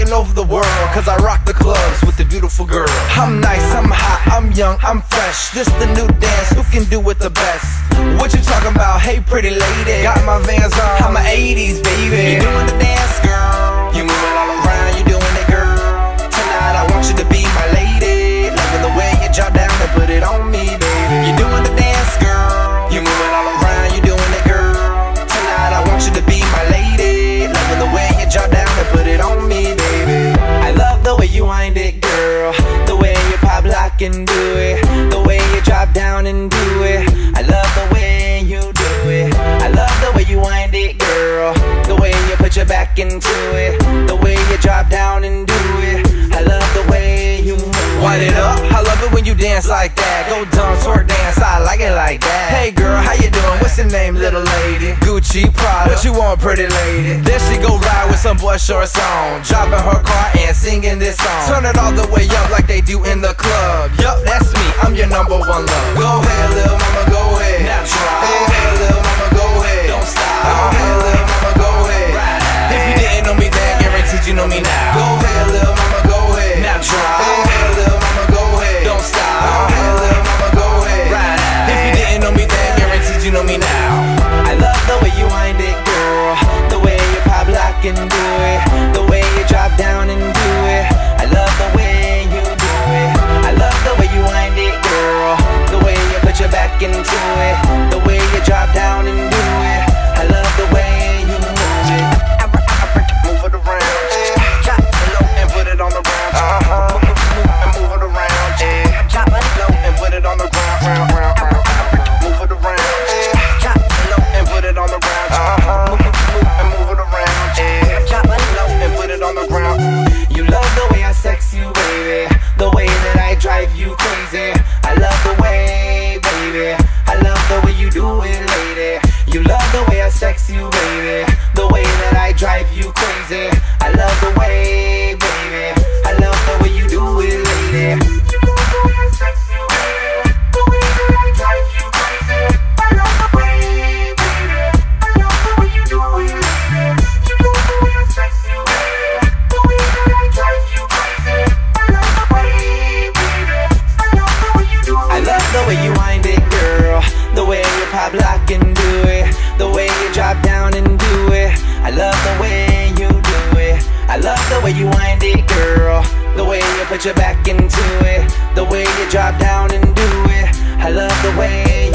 taking over the world, cause I rock the clubs with the beautiful girl. I'm nice, I'm hot, I'm young, I'm fresh. This the new dance, who can do it the best? What you talking about, hey pretty lady? Got my Vans on, I'm a 80s baby. You doing the dance, girl, you moving all around, you doing it, girl. Tonight I want you to be my lady. Loving the way you drop down and put it on me, baby. You doing the dance, girl, you moving all around, you doing it, girl. Tonight I want you to be my lady. Loving the way you drop down and put it on me, baby. I love the way you wind it, girl. The way you pop, lock and do it. The way you drop down and do it. I love the way you do it. I love the way you wind it, girl. The way you put your back into it. The way you drop down and do it. I love the way you wind it up. I love it when you dance like that. Go dumb, twerk dance, I like it like that. Hey girl, how you doing? What's your name, little lady? Gucci, Prada, what you want, pretty lady? Then she go ride with some boy shorts on, driving her car and singing this song. Turn it all the way up like they do in the club. Yup, that's me, I'm your #1 love. Go ahead, little mama, go ahead. Now try. Go ahead, little mama, go ahead. Don't stop. Go ahead, little mama, go ahead. Right. If you didn't know me then, guaranteed you know me now. Go ahead, little mama, go ahead. Now try. Go ahead, little mama, go ahead. Don't stop. Go ahead, little mama, go ahead. Right. If you didn't know me then, guaranteed you know me now. I love the way you wind it, girl. The way you pop, lock and do it. The way you drop down and do it. I love the way you do it. I love the way you wind it, girl. The way you put your back into it. The way you drop down and do it. I love the way you move it. Move it around, yeah. Drop it low and put it on the ground. And move it around, yeah. Drop it low and put it on the ground. Move it around, yeah. Drop it low and put it on the ground. And move it around, yeah. Drop it low and put it on the ground. You love the way I sex you, baby. The way that I drive you crazy. I love the way, baby. I love the way you do it, lady. You love the way I sex you, baby. The way that I drive you crazy. I love the way, baby. I love the way you do it, lady. You love the way I sex you, baby. The way that I drive you crazy. I love the way, baby. I love the way you do it, lady. You love the way I sex you, baby. The way that I drive you crazy. I love the way, baby. I love the way you do it. I love the way you wind it, girl. The way you pop, lock and do it. The way you drop down and do it. I love the way you do it. I love the way you wind it, girl. The way you put your back into it. The way you drop down and do it. I love the way